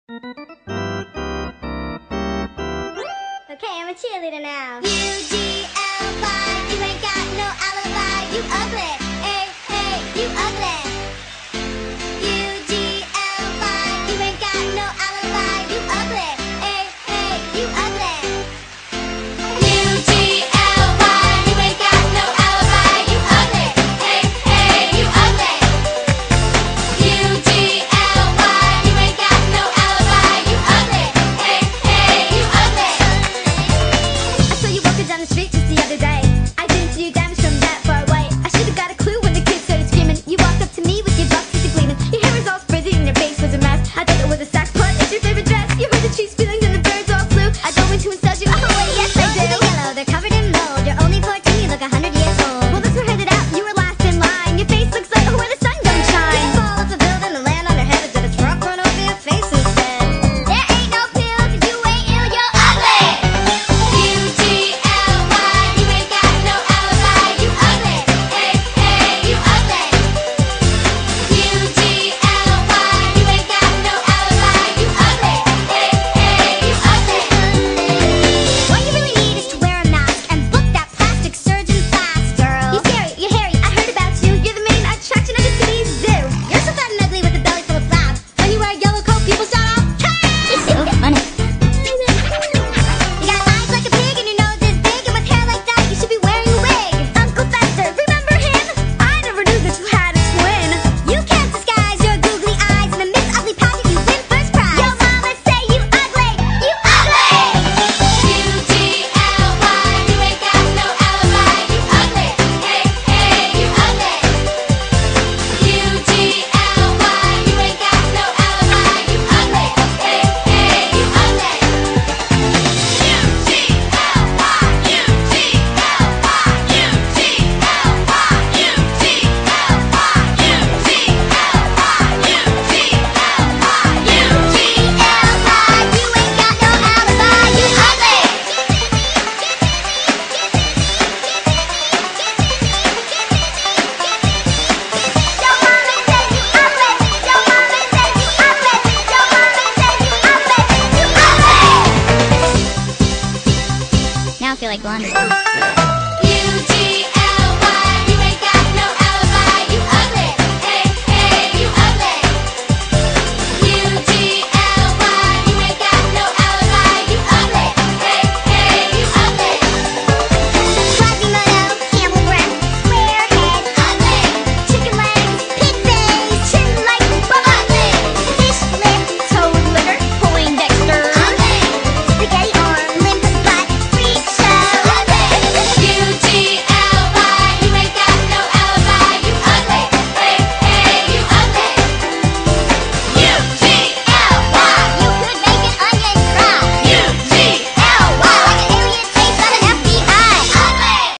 Okay, I'm a cheerleader now. UGLY, you ain't got no alibi, you ugly. Hey, hey, you ugly. UGLY, you ain't got no alibi, you ugly. Hey, hey, you ugly. UGLY, you ain't got no alibi, you ugly. Hey, hey, you ugly. UGLY, you ain't got no alibi, you ugly. Hey, hey, you ugly. I saw you walking down the street just the other day. I didn't see you damage from that far away. I should've got a clue when the kids started screaming. You walked up to me with your bucks teeth gleaming. Your hair was all frizzy and your face was a mess. I thought it was a sack put. It's your favorite dress. You heard the trees feelings and the birds all flew. I don't mean to insult you. Oh wait, yes I do. They're yellow, they're covered in mold. You're only 14, you look 100 years old. Well, this were headed out, you were last in line. Your face looks like where the sun don't shine. You fall off a building and land on your head. Instead of truck run over your face instead. There ain't no pill 'cause you ain't ill, you're ugly. UGLY, you ain't got no alibi, you ugly. Hey, hey, you ugly. UGLY, you ain't got no alibi, you ugly. Hey, hey, you ugly. What you really need is to wear a mask and book that plastic surgeon fast, girl. You're scary, you're hairy, I heard about you. You're the main attraction of the city's zoo. You're so fat and ugly with a belly full of flab. When you wear a yellow coat, people shout out, "Hey!" It's so funny. You got eyes like a pig and your nose is big, and with hair like that, you should be wearing a wig. Uncle Fester, remember him? I never knew that you had a twin. You can't disguise your googly eyes in a Miss Ugly pageant. You win first prize. Yo, mama say you ugly, you ugly. UGLY, you ain't got no alibi, you ugly. Hey, hey, you ugly. UGLY, you ain't got no alibi, you ugly. Hey, hey, you ugly. Now I feel like blondie.